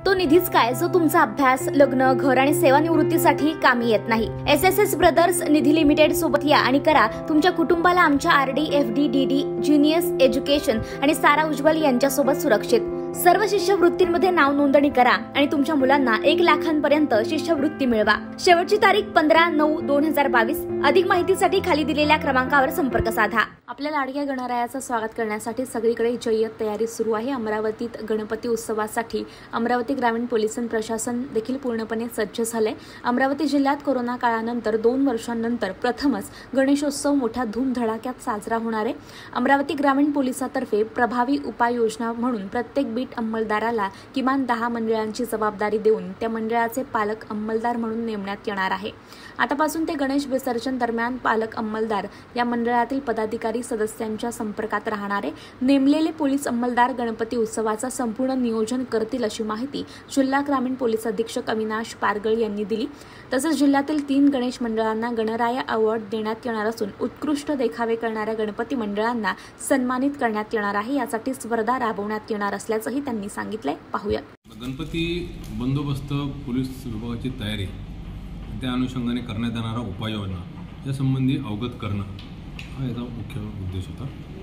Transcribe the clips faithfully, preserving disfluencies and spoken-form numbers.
तो निधीच काय जो तुमचा अभ्यास, लग्न, घर आणि सेवानिवृत्तीसाठी कामी येत नाही। S S S brothers Nidhi limited सोबत या आणि करा तुमच्या कुटुंबाला आमच्या R D, F D, D D, genius education आणि सारा उज्ज्वल यांच्या सोबत सुरक्षित। सर्व शिष्यवृत्तींमध्ये नाव नोंदणी करा आणि तुमच्या मुलांना एक लाखांपर्यंत शिष्यवृत्ती मिळवा। शेवटची तारीख पंधरा नऊ दोन हजार बावीस। अधिक माहितीसाठी खाली दिलेल्या क्रमांकावर संपर्क साधा। आपल्या लाडक्या गणरायाचं स्वागत करण्यासाठी सगळीकडे जय्यत तयारी सुरू आहे। अमरावतीत गणपती उत्सवासाठी अमरावती ग्रामीण पोलीस प्रशासन देखील पूर्णपणे सज्ज झाले। अमरावती जिल्ह्यात कोरोना काळानंतर दोन वर्षांनंतर प्रथमच गणेशोत्सव मोठ्या धूमधडाक्यात साजरा होणार आहे। अमरावती ग्रामीण पोलिसातर्फे प्रभावी उपाययोजना म्हणून प्रत्येक बीट अंमलदाराला किमान दहा मंडळांची जबाबदारी देऊन त्या मंडळाचे पालक अंमलदार म्हणून नेमण्यात येणार आहे। आतापासून ते गणेश विसर्जन दरम्यान पालक अंमलदार या मंडळातील पदाधिकारी सदस्यांच्या संपर्कात राहणार आहे। नेमलेले पोलीस अंमलदार गणपती उत्सवाचा संपूर्ण नियोजन करतील अशी माहिती जिल्हा ग्रामीण पोलीस अधीक्षक अविनाश पारगळ यांनी दिली। तसेच जिल्ह्यातील तीन गणेश मंडळांना गणराया अवॉर्ड देण्यात येणार असून उत्कृष्ट देखावे करणाऱ्या गणपती मंडळांना सन्मानित करण्यात येणार आहे। यासाठी स्पर्धा राबवण्यात येणार असल्याचंही त्यांनी सांगितलंय। पाहूया। गणपती बंदोबस्त पोलीस विभागाची तयारी, त्या अनुषंगाने करण्यात येणारा उपाययोजना या संबंधी अवगत करणं हा याचा मुख्य उद्देश होता।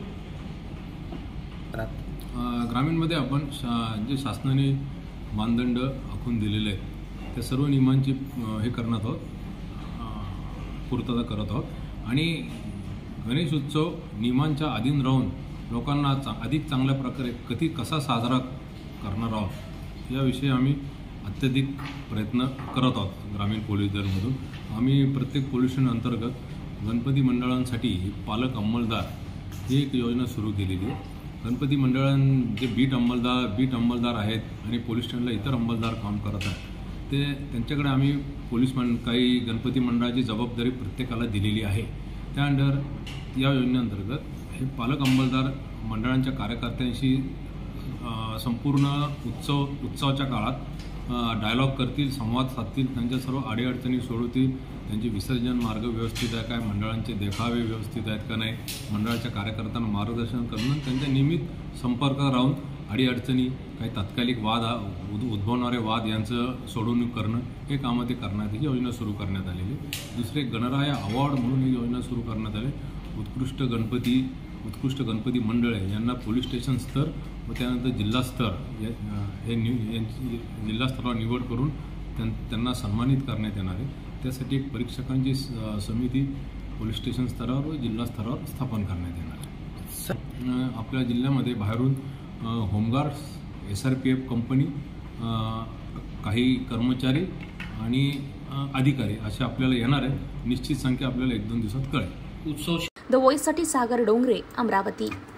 ग्रामीणमध्ये आपण शा जे शासनाने मानदंड आखून दिलेले आहेत त्या सर्व नियमांची हे करण्यात आहोत, पूर्तता करत आहोत आणि गणेश उत्सव नियमांच्या अधीन राहून लोकांना चा अधिक चांगल्या प्रकारे कधी कसा साजरा करणार आहोत याविषयी आम्ही अत्यधिक प्रयत्न करत आहोत। ग्रामीण पोलीस दलमधून आम्ही प्रत्येक पोलीस स्टेशन अंतर्गत गणपती मंडळांसाठी पालक अंमलदार ही एक योजना सुरू केलेली आहे। गणपती मंडळां जे बीट अंमलदार बीट अंमलदार आहेत आणि पोलीस स्टेशनला इतर अंमलदार काम करत आहेत ते त्यांच्याकडे आम्ही पोलीस मंड काही गणपती मंडळाची जबाबदारी प्रत्येकाला दिलेली आहे। त्या अंडर या योजनेअंतर्गत हे पालक अंमलदार मंडळांच्या कार्यकर्त्यांशी संपूर्ण उत्सव उत्सवाच्या काळात डायलॉग करतील, संवाद साधतील, त्यांच्या सर्व अडीअडचणी सोडवतील, त्यांचे विसर्जन मार्ग व्यवस्थित आहे काय, मंडळांचे देखावे व्यवस्थित आहेत का नाही, मंडळाच्या कार्यकर्त्यांना मार्गदर्शन करणं, त्यांच्या नियमित संपर्कात राहून अडीअडचणी काही तात्कालिक वाद उद्भवणारे वाद यांचं सोडवणूक करणं हे कामं ते करण्यात ही योजना सुरू करण्यात आलेली। दुसरे गणराया अवॉर्ड म्हणून ही योजना सुरू करण्यात आली। उत्कृष्ट गणपती उत्कृष्ट गणपती मंडळे यांना पोलीस स्टेशन स्तर व त्यानंतर जिल्हा स्तर हे यांची जिल्हा स्तरावर निवड करून त्यांना सन्मानित करण्यात येणार आहे। त्यासाठी एक परीक्षकांची समिती पोलीस स्टेशन स्तरावर व जिल्हा स्तरावर स्थापन करण्यात येणार आहे। आपल्या जिल्ह्यामध्ये बाहेरून home guards, S R P F company, काही कर्मचारी आणि अधिकारी असे आपल्याला येणार आहे। निश्चित संख्या आपल्याला एक दोन दिवसात कळेल। उत्सव द वॉइससाठी सागर डोंगरे, अमरावती।